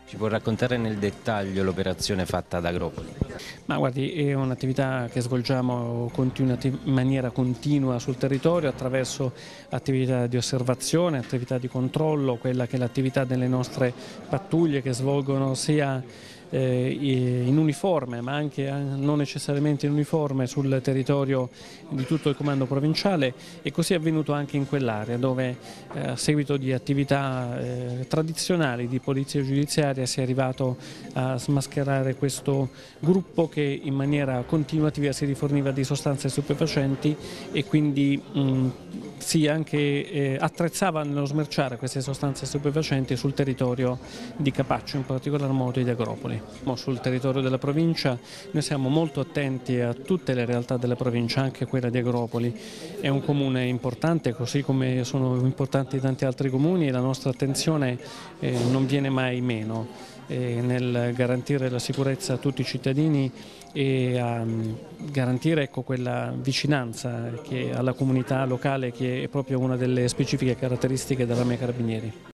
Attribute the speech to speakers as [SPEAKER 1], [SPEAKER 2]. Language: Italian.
[SPEAKER 1] Ci può raccontare nel dettaglio l'operazione fatta ad Agropoli?
[SPEAKER 2] Ma guardi, è un'attività che svolgiamo in maniera continua sul territorio attraverso attività di osservazione, attività di controllo, quella che è l'attività delle nostre pattuglie che svolgono sia in uniforme ma anche non necessariamente in uniforme sul territorio di tutto il comando provinciale, e così è avvenuto anche in quell'area dove a seguito di attività tradizionali di polizia giudiziaria si è arrivato a smascherare questo gruppo che in maniera continuativa si riforniva di sostanze stupefacenti e quindi si anche attrezzava nello smerciare queste sostanze stupefacenti sul territorio di Capaccio, in particolar modo di Agropoli. Sul territorio della provincia noi siamo molto attenti a tutte le realtà della provincia, anche quella di Agropoli. È un comune importante, così come sono importanti tanti altri comuni, e la nostra attenzione non viene mai meno nel garantire la sicurezza a tutti i cittadini e a garantire quella vicinanza alla comunità locale che è proprio una delle specifiche caratteristiche dell'Arma dei Carabinieri.